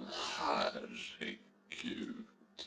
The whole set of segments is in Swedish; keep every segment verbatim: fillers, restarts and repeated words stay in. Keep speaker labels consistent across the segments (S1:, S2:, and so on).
S1: Herregud.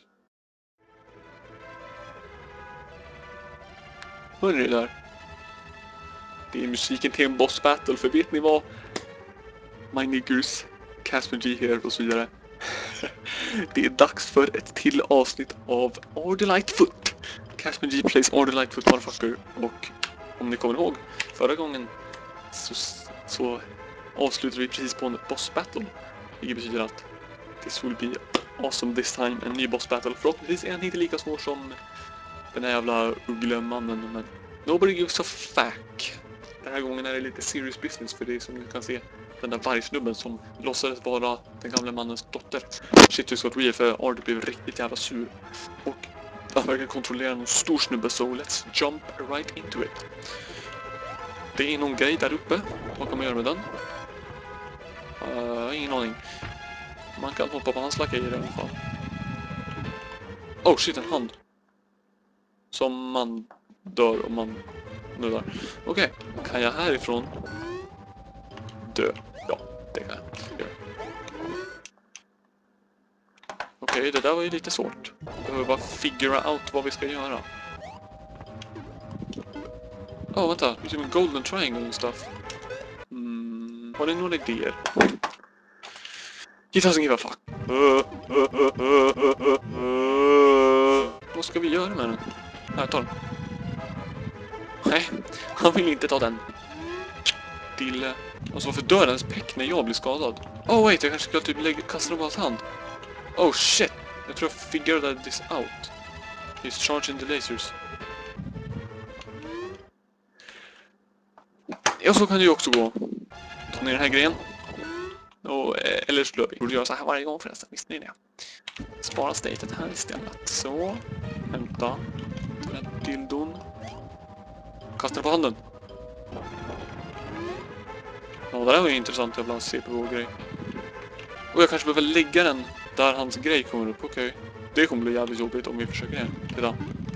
S1: Hörni där. Det är musiken till en boss battle, för vet ni vad? My niggers, Casper G här och så vidare. Det är dags för ett till avsnitt av Order Lightfoot. Casper G plays Order Lightfoot, motherfucker. Och om ni kommer ihåg, förra gången så, så avslutade vi precis på en boss battle. Vilket betyder att this will be awesome this time. En ny boss battle. Förhoppningsvis är han inte lika svår som den här jävla ugglemannen, men nobody gives a fuck. Den här gången är det lite serious business, för det är som ni kan se den där vargsnubben som låtsades vara den gamla mannens dotter. Shit, hur ska vi, för Ardy blev riktigt jävla sur. Och han verkar kontrollera någon stor snubbe, så let's jump right into it. Det är någon grej där uppe. Vad kan man göra med den? Uh, ingen aning. Man kan hoppa på hans lakejer i alla fall. Oh shit, en hand. Som man dör om man nuddar. Okej, okay. Kan jag härifrån dö? Ja, det kan jag. Okej, okay, det där var ju lite svårt. Jag behöver bara figura out vad vi ska göra. Åh, oh, vänta. Det är en golden triangle och stuff. Mm, har ni några idéer? He doesn't give a fuck. Uh, uh, uh, uh, uh, uh. Vad ska vi göra med den? Här, ta den. Nej, han vill inte ta den. Dille. Alltså varför dör ens peck när jag blir skadad? Oh wait, jag kanske ska typ lägga, kasta den på hans hand. Oh shit, jag tror jag figurade this out. He's charging the lasers. Ja, så kan det ju också gå. Ta ner den här grejen. Och, eller slår vi. Borde göra så här varje gång förresten, visste ni det? Spara statet här istället. Så, hämta den här dildon. Kasta den på handen. Ja, det där var ju intressant, jävla C P H-grej. Och jag kanske behöver lägga den där hans grej kommer upp, okej. Okay. Det kommer bli jävligt jobbigt om vi försöker det. Titta.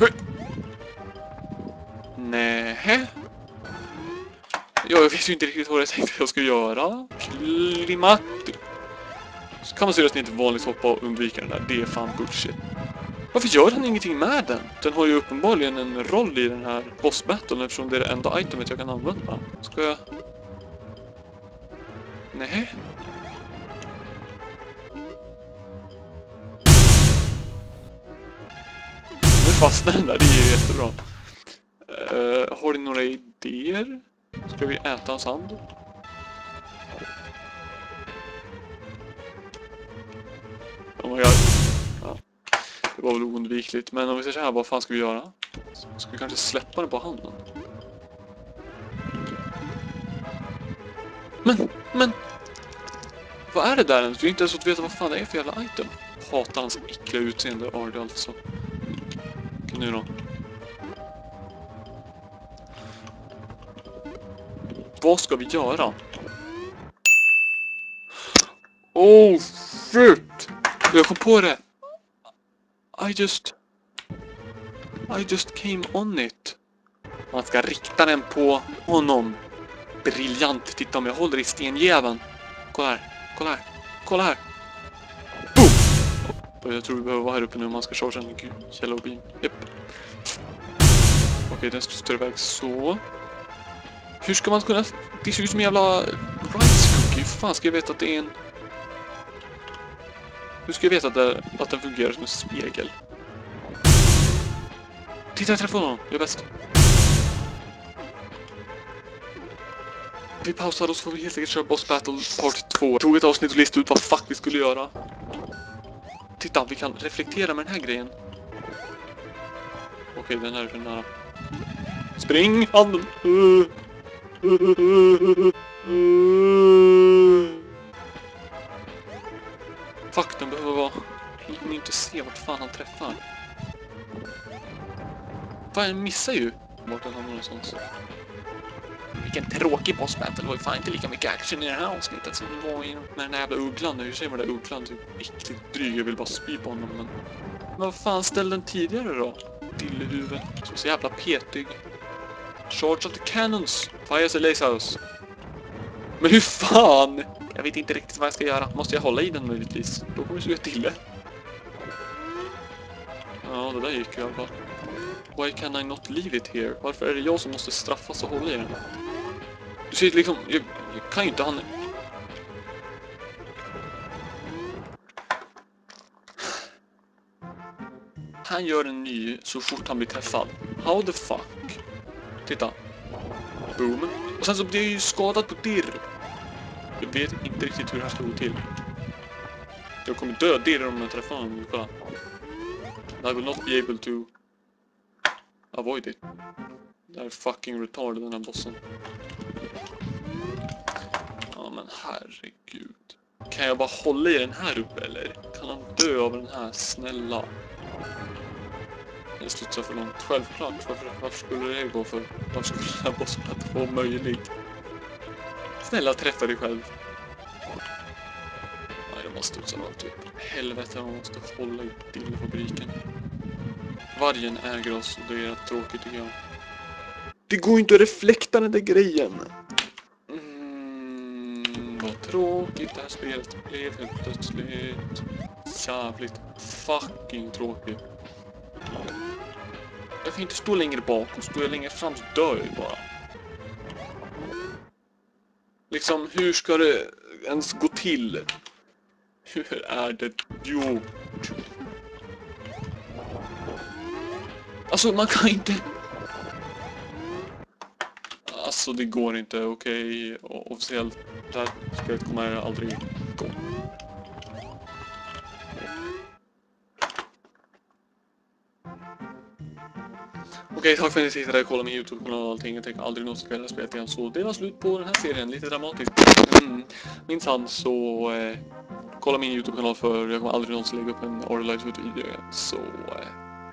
S1: Nähä. Ja, jag vet ju inte riktigt vad jag tänkte jag skulle göra. Klimma. Så kan man seriöst inte vanligt hoppa och undvika den där. Det är fan bullshit. Varför gör han ingenting med den? Den har ju uppenbarligen en roll i den här boss battlen, eftersom det är det enda itemet jag kan använda. Ska jag... Nej. Nu fastnar den där, det är ju jättebra. Uh, har du några idéer? Ska vi äta hans hand? Oh my god. Ja. Det var väl oundvikligt, men om vi säger så här, vad fan ska vi göra? Ska vi kanske släppa den på handen? Men, men! Vad är det där ens? Vi är inte ens att veta vad fan det är för jävla item. Hatar hans äckliga utseende, Ardy alltså. Okej, nu då. Vad ska vi göra? Oh shit! Jag kom på det! I just... I just came on it. Man ska rikta den på honom. Briljant! Titta om jag håller i stenjäveln. Kolla här, kolla här, kolla här! Boom! Oh, jag tror vi behöver vara här uppe nu om man ska charge en yellow beam. Japp. Okej, okay, den står iväg så. Hur ska man kunna... Det ser ut som en jävla rice cookie. Hur fan ska jag veta att det är en... Hur ska jag veta att, det, att den fungerar som en spegel? Titta, jag träffade honom. Jag är bäst. Vi pausar och så får vi helt enkelt köra Boss Battle Part två. Jag tog ett avsnitt och listade ut vad fuck vi skulle göra. Titta, vi kan reflektera med den här grejen. Okej, den här är för nära. Spring, handen! Uh. Fuck, den behöver vara... Jag kan inte se vart fan han träffar. Fan, jag missar ju vart han har någonstans. Vilken tråkig boss battle. Det var ju fan inte lika mycket action i det här avsnittet som det var i med den där jävla ugglan. Hur säger man det? Ugglan typ äckligt dryg. Jag vill bara spy på honom, men... Men vad fan ställde den tidigare då? Dillehuvud. Så så jävla petig. Charge of the cannons. Fires the lasers. Men hur fan? Jag vet inte riktigt vad jag ska göra. Måste jag hålla i den möjligtvis? Då kommer det sluta till det. Ja, det där gick ju i alla fall. Why can I not leave it here? Varför är det jag som måste straffas och hålla i den? Du ser liksom, jag, jag kan ju inte han... Han gör en ny så fort han blir träffad. How the fuck? Titta. Boom. Och sen så blir jag ju skadad på dirr. Jag vet inte riktigt hur det här ska gå till. Jag kommer dö dirr om jag träffar honom. Kolla. I will not be able to avoid it. Det är fucking retard den här bossen. Ja men herregud. Kan jag bara hålla i den här uppe eller? Kan han dö av den här? Snälla. Jag slutar för långt. Självklart. Varför, varför skulle det gå för? Varför skulle den här bossen inte vara möjlig? Snälla träffa dig själv. Nej, jag måste studsa långt typ. Helvete, man måste hålla i dillfabriken. Vargen äger oss och det är rätt tråkigt tycker jag. Det går inte att reflekta den där grejen. Mm, vad tråkigt det här spelet blev helt plötsligt. Jävligt fucking tråkigt. Jag kan inte stå längre bak och stå längre fram så dör jag bara. Liksom, hur ska det ens gå till? Hur är det gjort? Alltså, man kan inte... Alltså, det går inte, okej. Okay. Officiellt, det här spelet kommer aldrig gå. Okej, tack för att ni tittade. Kolla min YouTube-kanal och allting. Jag tänker aldrig någonsin spela spelet igen. Så det var slut på den här serien. Lite dramatiskt. Mm. Minns så... Eh, kolla min YouTube-kanal för jag kommer aldrig någonsin lägga upp en Orlight-video igen. Så... Eh,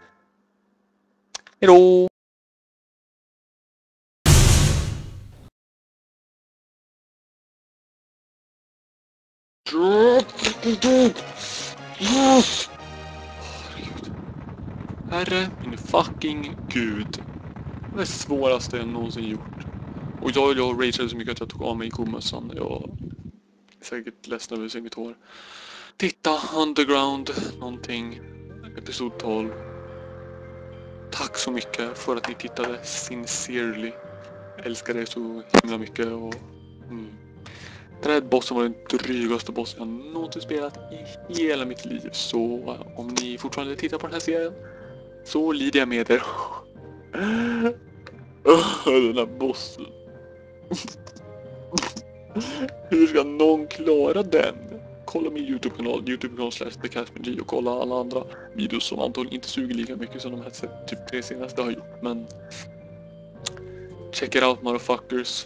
S1: hejdå! Herre, min fucking gud. Det är det svåraste jag någonsin gjort. Och jag, jag rageade så mycket att jag tog av mig komössan. Jag är säkert ledsen över att se mitt hår. Titta, Underground, någonting. Episod tolv. Tack så mycket för att ni tittade. Sincerely. Jag älskar det så himla mycket. Och, mm. Den här bossen var den drygaste bossen jag någonsin spelat i hela mitt liv. Så om ni fortfarande tittar på den här serien så lider jag med er. Den här bossen. Hur ska någon klara den? Kolla min YouTube-kanal, YouTube-kanal slash TheCasperG och kolla alla andra videos som antagligen inte suger lika mycket som de här typ tre senaste har gjort. Men check it out motherfuckers.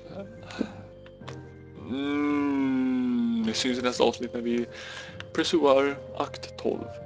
S1: Mm, det syns i nästa avsnitt när vi pursuar akt tolv.